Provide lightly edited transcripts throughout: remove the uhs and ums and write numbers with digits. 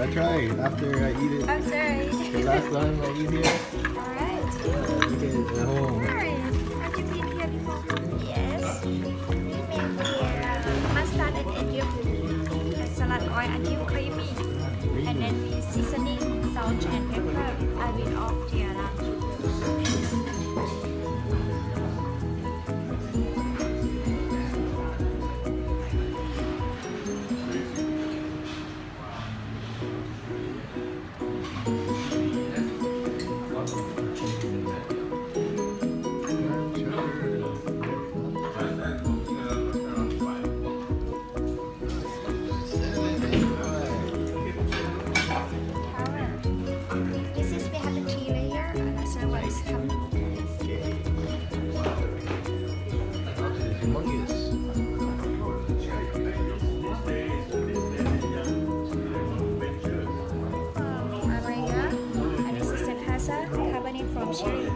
I tried after I eat it. I'm sorry. The last time I eat here. Alright. Yeah, eat it at home. Alright. Have you been here before? Yes. We made here mustard and egg and salad oil until creamy. And then we seasoning, salt and pepper. I will off here now. This is we have the 3 layer and the servers come. Araya, and this is the pasta carbonate from cherry.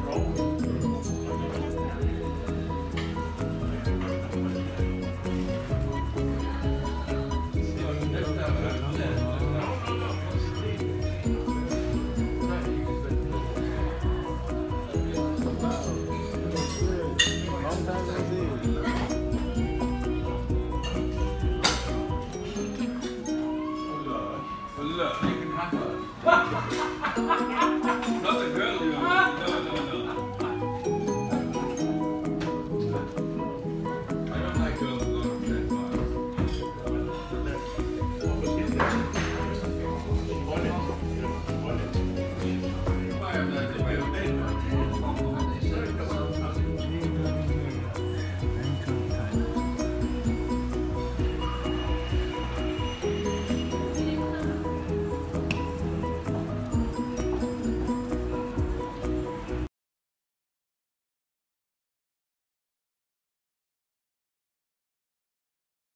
Long time no see.